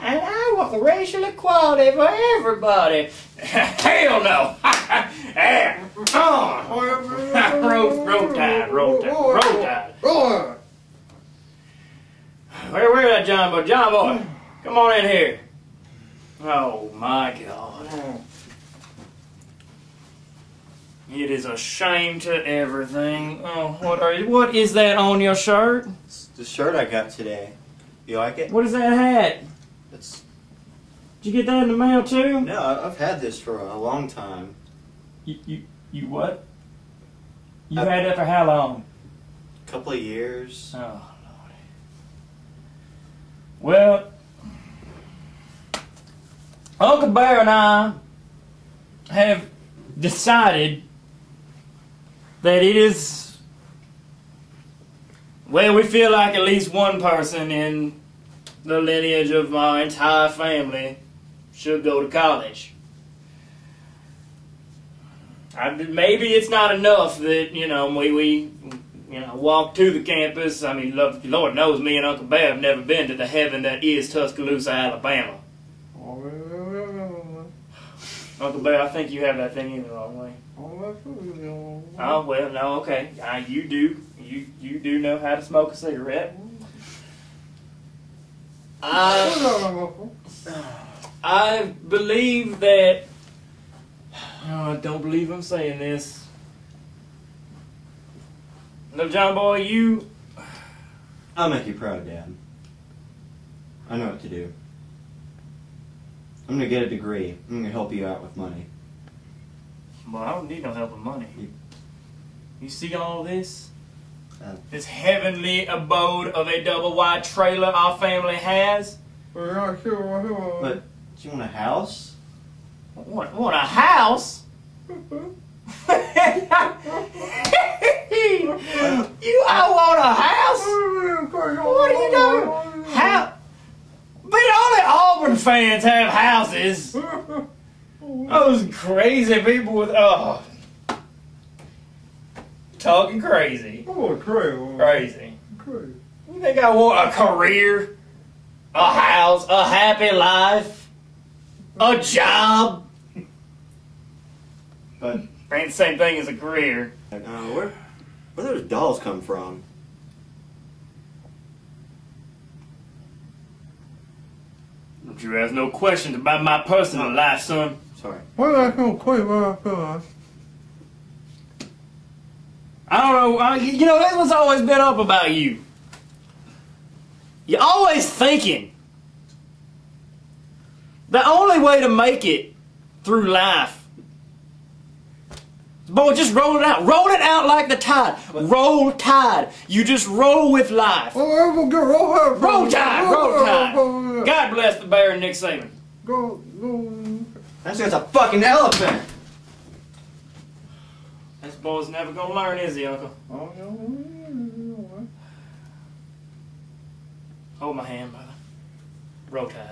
and I want racial equality for everybody. Hell no! Roll Tide, Roll Tide, Roll Tide. Where's that Johnboy? Johnboy, come on in here. Oh my God. It is a shame to everything. Oh, what is that on your shirt? It's the shirt I got today. You like it? What is that hat? It's... Did you get that in the mail too? No, I've had this for a long time. You what? You've had that for how long? A couple of years. Oh, Lordy. Well, Uncle Bear and I have decided that it is, well, we feel like at least one person in the lineage of my entire family should go to college. Maybe it's not enough that, you know, we walk to the campus. I mean, Lord knows me and Uncle Bear have never been to the heaven that is Tuscaloosa, Alabama. Uncle Bear, I think you have that thing in the wrong way. Oh, well, no, okay. You do. You do know how to smoke a cigarette. I believe that... Oh, I don't believe I'm saying this. No, Johnboy, you... I'll make you proud, Dad. I know what to do. I'm gonna get a degree. I'm gonna help you out with money. Well, I don't need no help with money. You see all this? This heavenly abode of a double wide trailer our family has? But, do you want a house? Want a house? I want a house? What are you doing? But only Auburn fans have houses. Those crazy people with, talking crazy. Crazy. You think I want a career, a house, a happy life, a job? But ain't the same thing as a career. where those dolls come from? Don't you ask no questions about my personal life, son. Sorry. I don't know. You know, that's what's always been up about you. You're always thinking. The only way to make it through life, boy, just roll it out. Roll it out like the tide. Roll Tide. You just roll with life. Roll Tide. Roll Tide. God bless the Bear and Nick Saban. That's just a fucking elephant. This boy's never gonna learn, is he, Uncle? Hold my hand, brother. Roll Tide.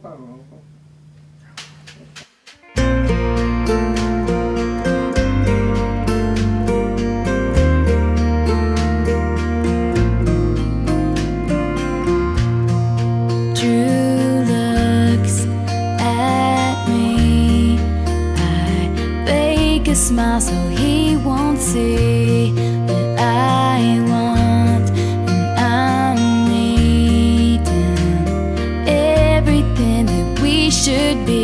Drew looks at me. I fake a smile so he won't see that I want, and I'm needing everything that we should be.